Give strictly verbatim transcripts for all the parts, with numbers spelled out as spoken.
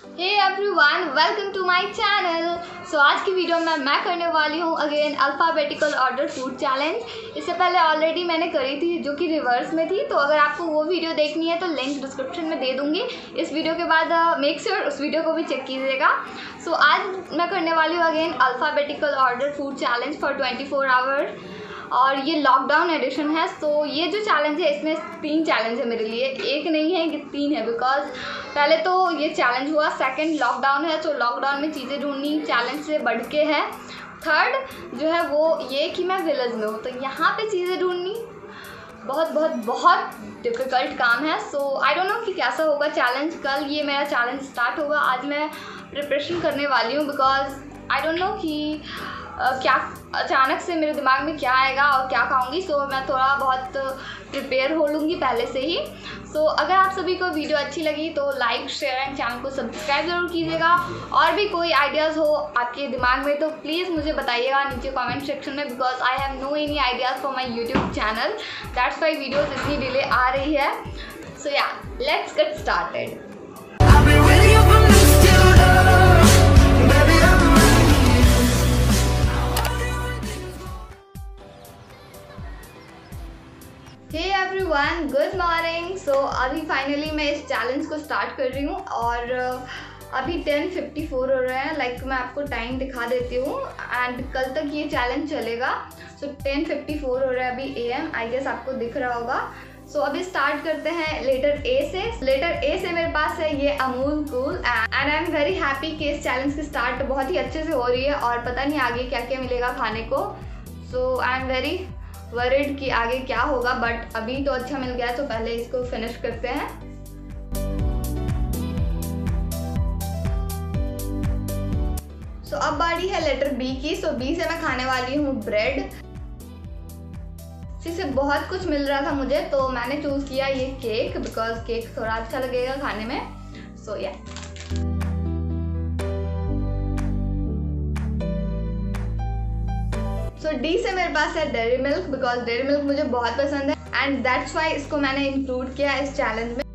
Hey everyone, welcome to my channel. So आज की video में मैं करने वाली हूँ again alphabetical order food challenge. इससे पहले ऑलरेडी मैंने करी थी जो कि रिवर्स में थी, तो अगर आपको वो वीडियो देखनी है तो लिंक डिस्क्रिप्शन में दे दूँगी। इस वीडियो के बाद मेक श्योर उस वीडियो को भी चेक कीजिएगा। सो so, आज मैं करने वाली हूँ again alphabetical order food challenge for twenty four hours और ये लॉकडाउन एडिशन है। तो ये जो चैलेंज है इसमें तीन चैलेंज है मेरे लिए, एक नहीं है, ये तीन है। बिकॉज पहले तो ये चैलेंज हुआ, सेकंड लॉकडाउन है तो लॉकडाउन में चीज़ें ढूंढनी चैलेंज से बढ़ के है। थर्ड जो है वो ये कि मैं विलेज में हूँ तो यहाँ पे चीज़ें ढूंढनी बहुत बहुत बहुत डिफ़िकल्ट काम है। सो आई डोंट नो कि कैसा होगा चैलेंज। कल ये मेरा चैलेंज स्टार्ट होगा, आज मैं प्रिपरेशन करने वाली हूँ बिकॉज आई डोंट नो कि Uh, क्या अचानक से मेरे दिमाग में क्या आएगा और क्या खाऊंगी। सो so, मैं थोड़ा बहुत प्रिपेयर हो लूँगी पहले से ही। सो so, अगर आप सभी को वीडियो अच्छी लगी तो लाइक शेयर एंड चैनल को सब्सक्राइब ज़रूर कीजिएगा। और भी कोई आइडियाज़ हो आपके दिमाग में तो प्लीज़ मुझे बताइएगा नीचे कमेंट सेक्शन में, because I have no any ideas for my YouTube channel. That's why videos इतनी डिले आ रही है। So yeah let's get started. Hey everyone, good morning. So अभी फाइनली मैं इस चैलेंज को स्टार्ट कर रही हूँ और अभी टेन फिफ्टी फोर हो रहे हैं। लाइक like, मैं आपको टाइम दिखा देती हूँ एंड कल तक ये चैलेंज चलेगा। सो टेन फिफ्टी फोर हो रहा है अभी ए एम, आई गेस आपको दिख रहा होगा। सो so, अभी स्टार्ट करते हैं लेटर ए से। लेटर ए से मेरे पास है ये Amul Kool and I am very happy कि इस चैलेंज की स्टार्ट बहुत ही अच्छे से हो रही है और पता नहीं आगे क्या क्या मिलेगा खाने को। So I am very worried कि आगे क्या होगा, बट अभी तो अच्छा मिल गया है तो पहले इसको फिनिश करते हैं। सो so, अब बारी है लेटर बी की। सो so, बी से मैं खाने वाली हूँ ब्रेड। इससे बहुत कुछ मिल रहा था मुझे तो मैंने चूज किया ये केक बिकॉज केक थोड़ा अच्छा लगेगा खाने में। So so, yeah yeah. So so, D से मेरे पास है Dairy Milk because Dairy Milk मुझे बहुत पसंद है एंड दैट्स वाई इसको मैंने इंक्लूड किया इस चैलेंज में।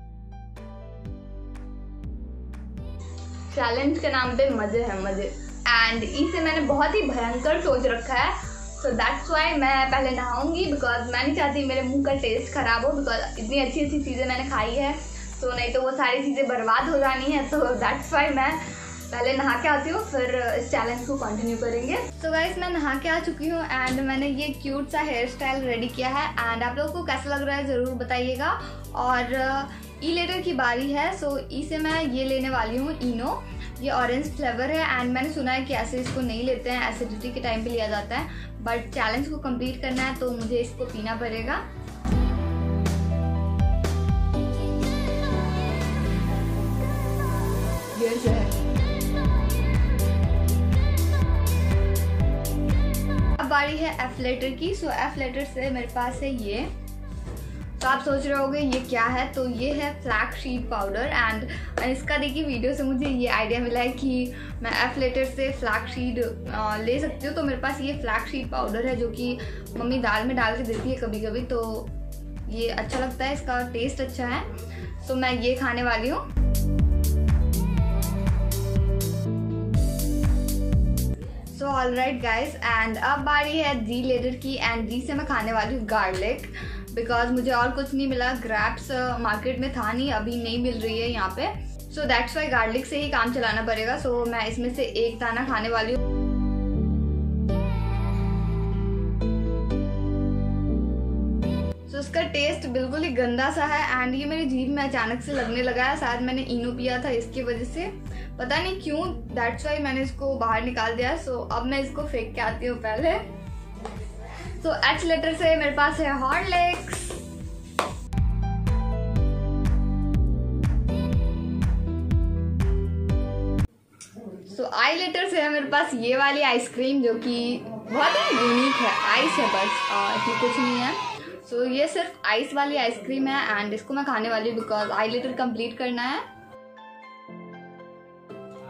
चैलेंज के नाम पे मजे हैं मजे। एंड ई से मैंने बहुत ही भयंकर सोच रखा है। सो दैट्स वाई मैं पहले नहाऊंगी बिकॉज मैं नहीं चाहती मेरे मुंह का टेस्ट खराब हो, बिकॉज इतनी अच्छी अच्छी चीज़ें मैंने खाई है तो नहीं तो वो सारी चीज़ें बर्बाद हो जानी है। तो दैट्स वाई मैं पहले नहा के आती हूँ, फिर इस चैलेंज को कंटिन्यू करेंगे। तो गाइस मैं नहा के आ चुकी हूँ एंड मैंने ये क्यूट सा हेयर स्टाइल रेडी किया है एंड आप लोगों को कैसा लग रहा है ज़रूर बताइएगा। और ई लेटर की बारी है। सो ई से मैं ये लेने वाली हूँ इनो। ये ऑरेंज फ्लेवर है एंड मैंने सुना है कि ऐसे इसको नहीं लेते हैं, एसिडिटी के टाइम पे लिया जाता है, बट चैलेंज को कंप्लीट करना है तो मुझे इसको पीना पड़ेगा। ये जो है बारी है एफ लेटर की। सो एफ लेटर से मेरे पास है ये। तो आप सोच रहे होंगे ये क्या है, तो ये है फ्लैक्स सीड पाउडर एंड इसका देखिए वीडियो से मुझे ये आइडिया मिला है कि मैं एफ लेटर से फ्लैक्स सीड ले सकती हूँ। तो मेरे पास ये फ्लैक्स सीड पाउडर है जो कि मम्मी दाल में डाल के देती है कभी कभी, तो ये अच्छा लगता है, इसका टेस्ट अच्छा है। तो मैं ये खाने वाली हूँ। So all right guys and अब बारी है जी लेटर की एंड जी से मैं खाने वाली हूँ गार्लिक बिकॉज मुझे और कुछ नहीं मिला। ग्रैप्स मार्केट में था नहीं, अभी नहीं मिल रही है यहाँ पे। सो दैट्स वाई गार्लिक से ही काम चलाना पड़ेगा। सो so, मैं इसमें से एक दाना खाने वाली हूँ। उसका टेस्ट बिल्कुल ही गंदा सा है एंड ये मेरी जीभ में अचानक से लगने लगा है। शायद मैंने इनो पिया था इसकी वजह से, पता नहीं क्यों, दैट्स वाई मैंने इसको बाहर निकाल दिया। सो so, अब मैं इसको फेंक के आती हूँ पहले। सो एच लेटर से मेरे पास है हॉर्लिक्स। सो आई लेटर से है मेरे पास ये वाली आइसक्रीम जो कि बहुत ही यूनिक है, आइस है बस और इसमें कुछ नहीं है। सो so, ये सिर्फ आइस वाली आइसक्रीम है एंड इसको मैं खाने वाली हूँ बिकॉज आई लेटर कंप्लीट करना है।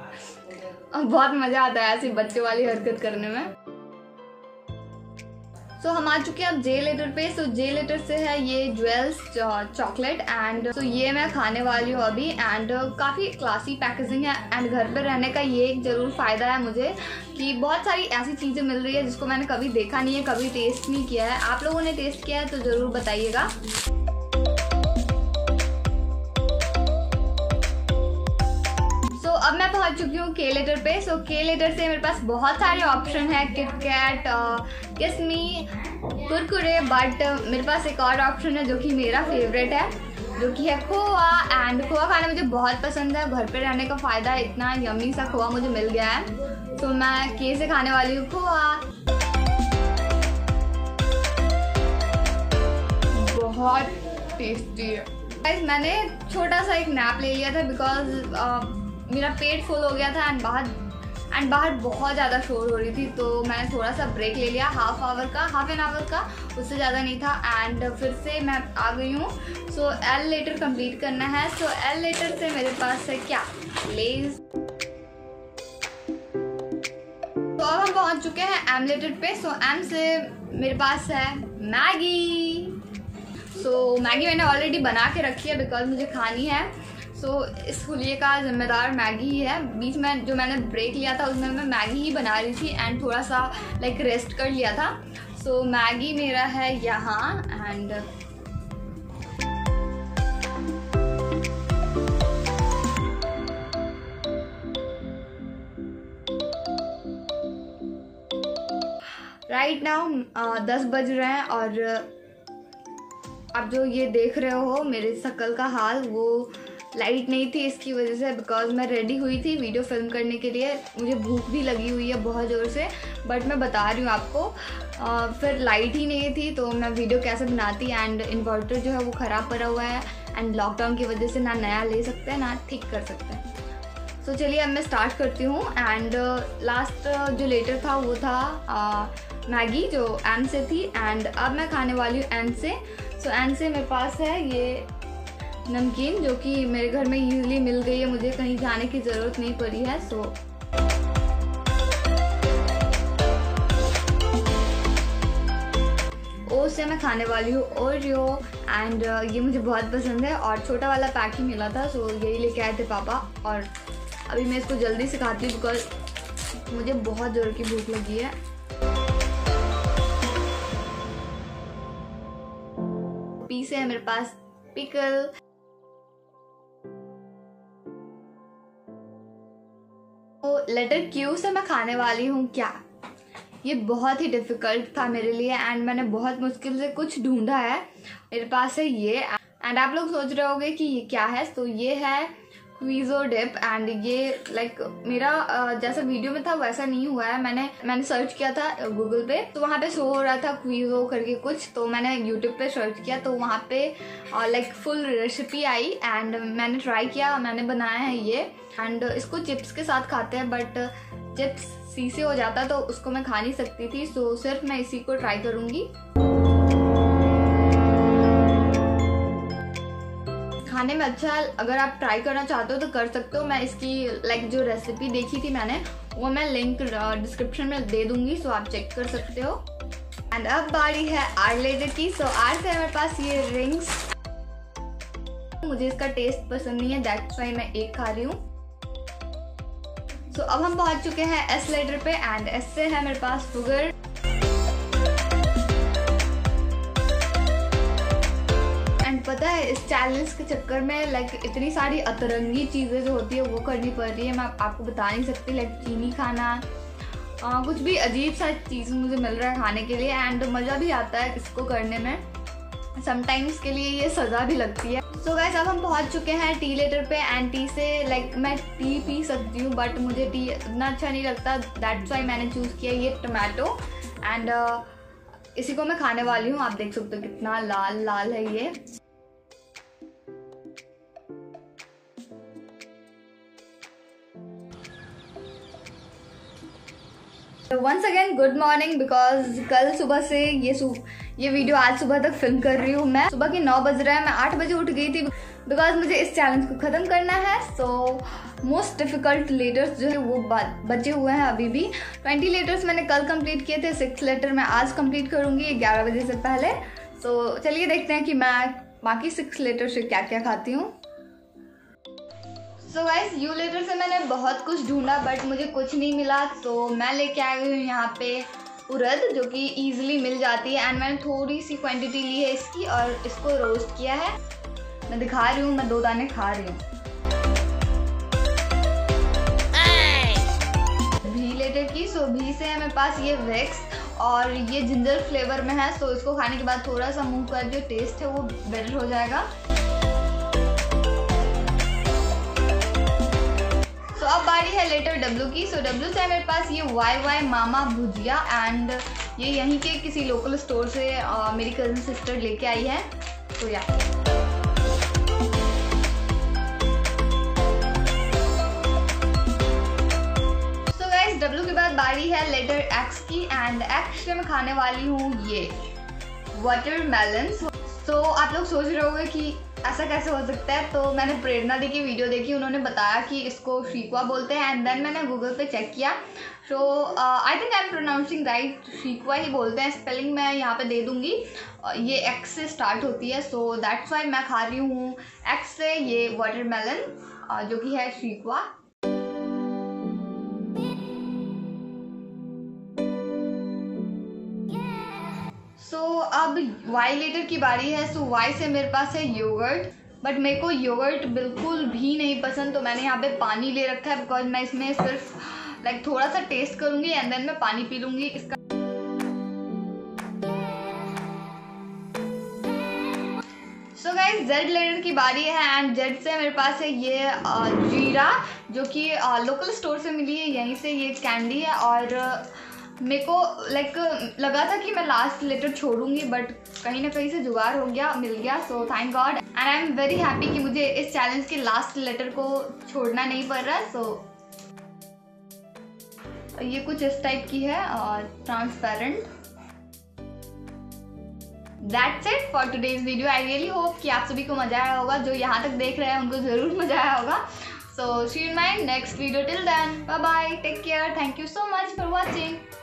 बहुत मज़ा आता है ऐसी बच्चों वाली हरकत करने में। सो so, हम आ चुके हैं अब जे लेटर पे। सो so, जे लेटर से है ये ज्वेल्स चॉकलेट एंड सो ये मैं खाने वाली हूँ अभी। एंड काफ़ी क्लासी पैकेजिंग है एंड घर पे रहने का ये एक ज़रूर फ़ायदा है मुझे कि बहुत सारी ऐसी चीज़ें मिल रही है जिसको मैंने कभी देखा नहीं है, कभी टेस्ट नहीं किया है। आप लोगों ने टेस्ट किया है तो ज़रूर बताइएगा। अब मैं पहुंच चुकी हूँ के लेटर पे। सो के लेटर से मेरे पास बहुत सारे ऑप्शन है, किटकैट, किस्मी, कुरकुरे, बट मेरे पास एक और ऑप्शन है जो कि मेरा फेवरेट है, जो कि है खोआ। एंड खोआ खाना मुझे बहुत पसंद है। घर पे रहने का फ़ायदा है, इतना यम्मी सा खोआ मुझे मिल गया है। तो मैं के से खाने वाली हूँ खोआ। बहुत टेस्टी है गाइस। मैंने छोटा सा एक नैप ले लिया था बिकॉज मेरा पेट फुल हो गया था एंड बाहर एंड बाहर बहुत ज़्यादा शोर हो रही थी, तो मैंने थोड़ा सा ब्रेक ले लिया, हाफ आवर का हाफ एन आवर का, उससे ज़्यादा नहीं था। एंड फिर से मैं आ गई हूँ। सो एल लेटर कंप्लीट करना है। सो एल लेटर से मेरे पास है क्या, लेज। तो अब हम पहुँच चुके हैं एम लेटर पे। सो एम से मेरे पास है मैगी। सो मैगी मैंने ऑलरेडी बना के रखी है बिकॉज मुझे खानी है। सो so, इस हुलिये का जिम्मेदार मैगी ही है। बीच में जो मैंने ब्रेक लिया था उसमें मैं मैगी ही बना रही थी एंड थोड़ा सा लाइक like, रेस्ट कर लिया था। सो so, मैगी मेरा है यहाँ। एंड राइट नाउ दस बज रहे हैं और आप जो ये देख रहे हो मेरे शक्ल का हाल, वो लाइट नहीं थी इसकी वजह से, बिकॉज मैं रेडी हुई थी वीडियो फिल्म करने के लिए। मुझे भूख भी लगी हुई है बहुत ज़ोर से, बट मैं बता रही हूँ आपको आ, फिर लाइट ही नहीं थी तो मैं वीडियो कैसे बनाती। एंड इन्वर्टर जो है वो ख़राब पड़ा हुआ है एंड लॉकडाउन की वजह से ना नया ले सकते हैं ना ठीक कर सकते हैं। सो so, चलिए अब मैं स्टार्ट करती हूँ। एंड लास्ट जो लेटर था वो था आ, मैगी जो एम से थी। एंड अब मैं खाने वाली हूँ एन से। सो so, एन से मेरे पास है ये नमकीन, जो कि मेरे घर में ईजिली मिल गई है, मुझे कहीं जाने की ज़रूरत नहीं पड़ी है। सो ओ से मैं खाने वाली हूँ ओरियो। एंड ये मुझे बहुत पसंद है और छोटा वाला पैक ही मिला था, सो यही लेके आए थे पापा। और अभी मैं इसको जल्दी से खाती हूँ बिकॉज मुझे बहुत ज़ोर की भूख लगी है। पीस है मेरे पास पिकल। तो लेटर क्यू से मैं खाने वाली हूँ क्या। ये बहुत ही डिफ़िकल्ट था मेरे लिए एंड मैंने बहुत मुश्किल से कुछ ढूंढा है। मेरे पास है ये। एंड आप लोग सोच रहे होंगे कि ये क्या है। तो ये है क्वीज़ो डिप। एंड ये लाइक मेरा जैसा वीडियो में था वैसा नहीं हुआ है। मैंने मैंने सर्च किया था गूगल पे, तो वहाँ पे शो हो रहा था क्वीज़ो करके कुछ, तो मैंने यूट्यूब पे सर्च किया तो वहाँ पे लाइक फुल रेसिपी आई एंड मैंने ट्राई किया, मैंने बनाया है ये। एंड इसको चिप्स के साथ खाते हैं, बट चिप्स सीसे हो जाता तो उसको मैं खा नहीं सकती थी। सो सिर्फ मैं इसी को ट्राई करूँगी। खाने में अच्छा है, अगर आप ट्राई करना चाहते हो तो कर सकते हो। मैं इसकी लाइक जो रेसिपी देखी थी मैंने, वो मैं लिंक डिस्क्रिप्शन में दे दूंगी, सो आप चेक कर सकते हो। एंड अब बारी है आर लेटर की। सो आर से मेरे पास ये रिंग्स। मुझे इसका टेस्ट पसंद नहीं है, दैट्स वाई मैं एक खा रही हूँ। सो अब हम पहुंच चुके हैं एस लेटर पे। एंड एस से है मेरे पास शुगर। एंड पता है इस चैलेंज के चक्कर में लाइक इतनी सारी अतरंगी चीज़ें जो होती है वो करनी पड़ रही है। मैं आपको बता नहीं सकती, लाइक चीनी खाना, आ, कुछ भी अजीब सा चीज़ मुझे मिल रहा है खाने के लिए। एंड मज़ा भी आता है इसको करने में, समटाइम्स के लिए ये सज़ा भी लगती है। सो गाइस अब हम पहुंच चुके हैं टी लेटर पे। एंड टी से लाइक मैं टी पी सकती हूँ, बट मुझे टी इतना अच्छा नहीं लगता, दैट्स वाई मैंने चूज़ किया ये टमाटो। एंड uh, इसी को मैं खाने वाली हूँ। आप देख सकते हो कितना लाल लाल है ये। Once again good morning, because कल सुबह से ये सु ये वीडियो आज सुबह तक फिल्म कर रही हूँ मैं। सुबह के नौ बज रहे हैं, मैं आठ बजे उठ गई थी बिकॉज मुझे इस चैलेंज को ख़त्म करना है। So so, most difficult letters जो है वो बचे हुए हैं अभी भी। ट्वेंटी लेटर्स मैंने कल कंप्लीट किए थे, सिक्स लेटर मैं आज कंप्लीट करूँगी ग्यारह बजे से पहले। तो चलिए देखते हैं कि मैं बाकी सिक्स लेटर से क्या क्या खाती हूँ। सो गाइस, यू लेटर से मैंने बहुत कुछ ढूंढा बट मुझे कुछ नहीं मिला, तो मैं लेके आई हूँ यहाँ पे उड़द, जो कि ईजिली मिल जाती है। एंड मैंने थोड़ी सी क्वांटिटी ली है इसकी और इसको रोस्ट किया है। मैं दिखा रही हूँ, मैं दो दाने खा रही हूँ। भी लेटर की, सो भी से है मेरे पास ये वैक्स और ये जिंजर फ्लेवर में है। सो इसको खाने के बाद थोड़ा सा मुंह का जो टेस्ट है वो बेटर हो जाएगा। सो अब बारी है लेटर डब्ल्यू की। सो डब्ल्यू से है मेरे पास ये वाई वाई मामा भुजिया एंड ये यहीं के किसी लोकल स्टोर से आ, मेरी कज़न सिस्टर लेके आई है। तो या सो गाइस, डब्ल्यू के बाद बारी है लेटर एक्स की एंड एक्स से मैं खाने वाली हूँ ये वाटरमेलन। तो आप लोग सोच रहे होंगे कि ऐसा कैसे हो सकता है, तो मैंने प्रेरणा दी की वीडियो देखी, उन्होंने बताया कि इसको शीकवा बोलते हैं। एंड देन मैंने गूगल पे चेक किया, so I think I am pronouncing right, शीकवा ही बोलते हैं। स्पेलिंग मैं यहाँ पे दे दूँगी, uh, ये एक्स से स्टार्ट होती है, सो दैट्स वाई मैं खा रही हूँ एक्स से ये वाटरमेलन uh, जो कि है शीकवा। सो so, अब वाई लेटर की बारी है। सो so, वाई से मेरे पास है योगर्ट, बट मेरे को योगर्ट बिल्कुल भी नहीं पसंद, तो मैंने यहाँ पे पानी ले रखा है बिकॉज मैं इसमें सिर्फ लाइक थोड़ा सा टेस्ट करूँगी एंड देन मैं पानी पी लूँगी इसका। सो गाइस, जेड लेटर की बारी है एंड जेड से मेरे पास है ये जीरा, जो कि लोकल स्टोर से मिली है, यहीं से ये कैंडी है। और मेरे को लाइक लगा था कि मैं लास्ट लेटर छोड़ूंगी बट कहीं ना कहीं से जुगाड़ हो गया, मिल गया। So thank God and I am very happy कि मुझे इस चैलेंज के लास्ट लेटर को छोड़ना नहीं पड़ रहा। सो so, ये कुछ इस टाइप की है और transparent. That's it for today's video. I really hope कि आप सभी को मजा आया होगा, जो यहाँ तक देख रहे हैं उनको ज़रूर मजा आया होगा। So see you in my next video. Till then, bye bye, take care, thank you so much for watching.